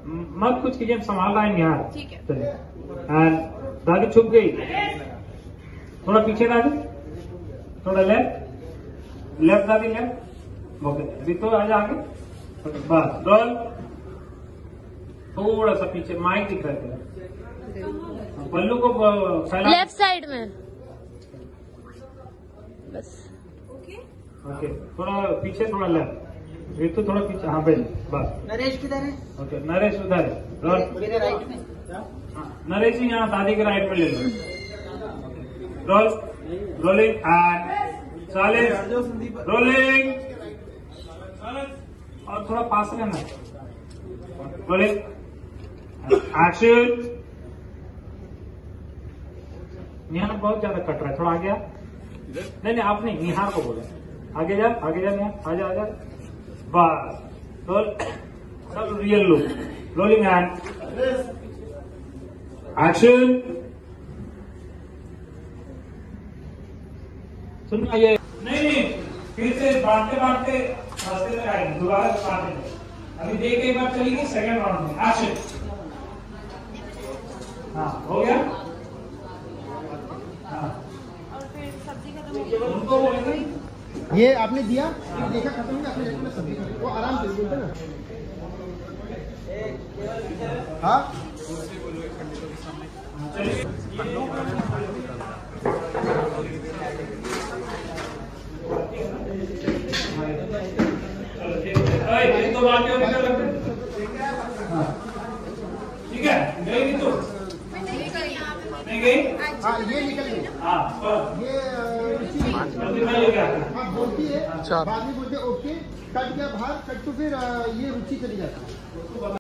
मत कुछ कीजिए, संभाल रहा है यहाँ। ठीक है। एंड दादी छुप गई, थोड़ा पीछे दादी, थोड़ा लेफ्ट लेफ्ट दादी लेफ्ट। ओके अभी तो आज आगे बस रोल, थोड़ा सा पीछे माइक दिख रहा है, पल्लू को फैला लेफ्ट साइड में बस। ओके थोड़ा पीछे थोड़ा लेफ्ट, तो थोड़ा पीछे, हाँ भाई बस। नरेश किधर है? ओके नरेश उधर है, रोल मेरे राइट में। नरेश जी यहाँ दादी के राइट में ले लो। Roll rolling and silence, rolling और थोड़ा पास रहना, रोलिंग एक्शन। निहार बहुत ज्यादा कट रहा है, थोड़ा आगे आ। नहीं आप नहीं, निहार को बोले आगे जा निहार, आजा बस। रोल सब real look, rolling and action. सुनना ये नहीं फिर से बांटते रास्ते में आएंगे, दोबारा बांटेंगे। अभी देख एक बार चलेगी सेकंड राउंड में, एक्शन। हाँ हो गया। हाँ उनको बोलेंगे ये आपने दिया, देखा खत्म हो गया, आपने देखा सब्जी वो आराम से बोलते ना। हाँ तो बात ठीक है, गई तो नहीं गई। हाँ ये निकल गई। हाँ ये बोलती है, बाद में बोलते ओके, कट गया बाहर, कट तो फिर ये रुचि चली जाती है।